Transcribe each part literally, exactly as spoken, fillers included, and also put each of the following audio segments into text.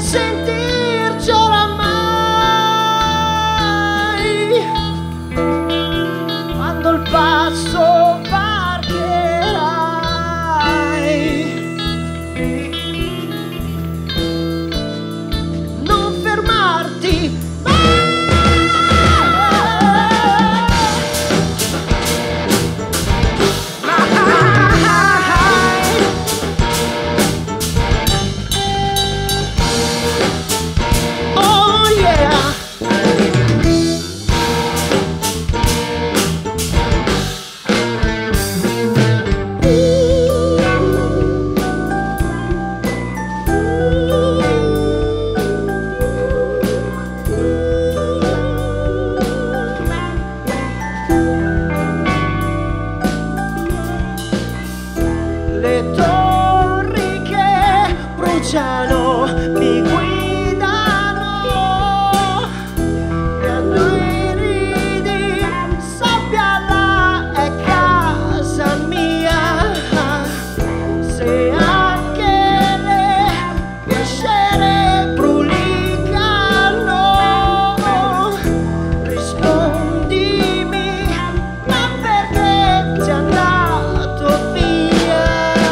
sentirci oramai. Quando il passo varcherai, non fermarti mai. Le torri che bruciano mi guidano, e a due ridi sabbia là è casa mia. Se anche le viscere brulicano, rispondimi, ma perché ti è andato via?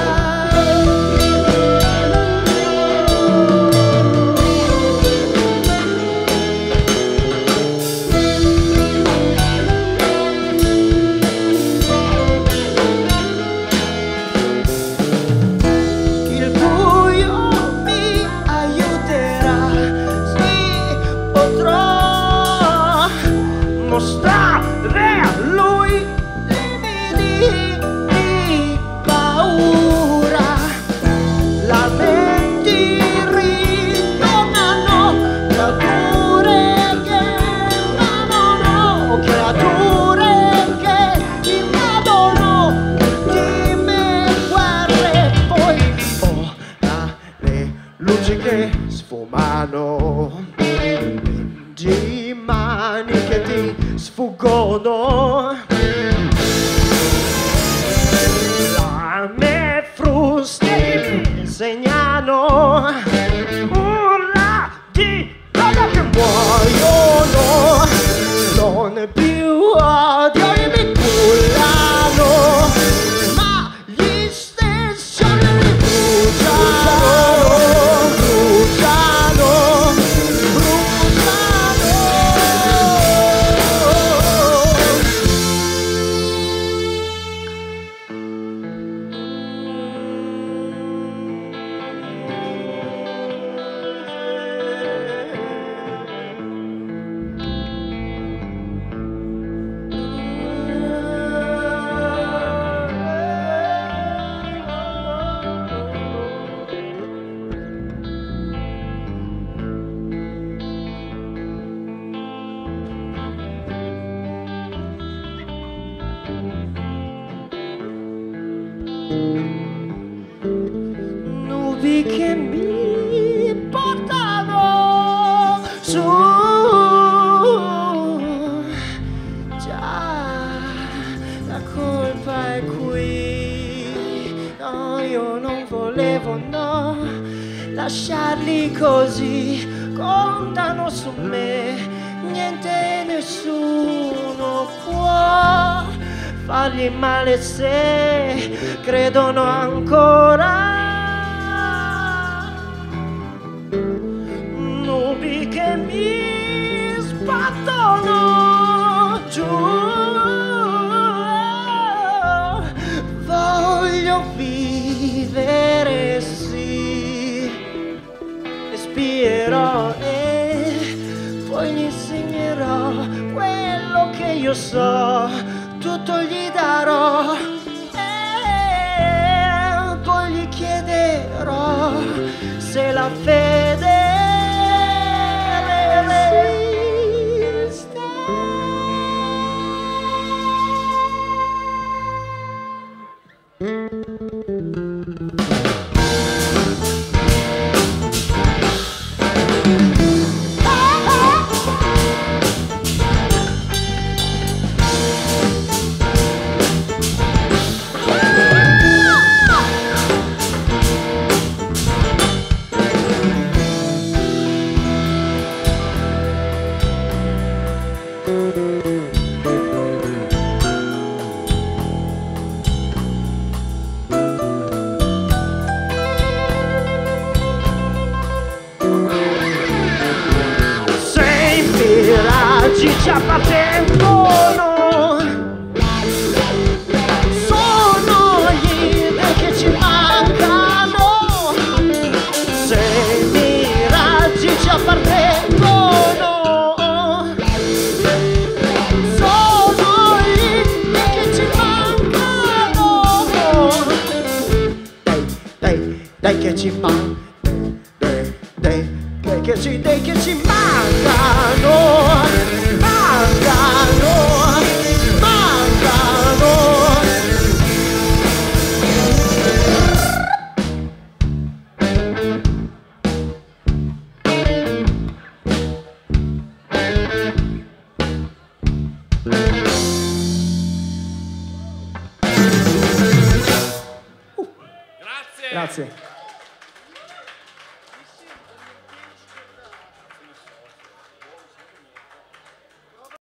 Il buio mi aiuterà, sì, potrò mostrare a lui limiti di paura. Lamenti ritornano, creature che invadono, creature che invadono ultime guerre. Poi ora le luci che sfumano, di mani che ti sfuggono, la me frusti mi segnano, urla di coloro che muoiono, non più odio e mi cullano, ma gli stessi mi bruciano, bruciano, bruciano. Nubi che mi portano su, già la colpa è qui. No, io non volevo, no, lasciarli così, contano su me, niente e nessuno può fargli male se credono ancora. Nubi che mi sbattono giù, voglio vivere, sì, spierò e poi gli insegnerò quello che io so, tutto gli darò e poi gli chiederò se la fede resiste. miraggi ci appartengono. Sono gli dei che ci mancano. Se i miraggi ci appartengono, sono gli dei che ci mancano. Dei, dei, dei che ci mancano. Dei, dei che ci, dei che ci mancano, mancano, mancano. Grazie. Grazie.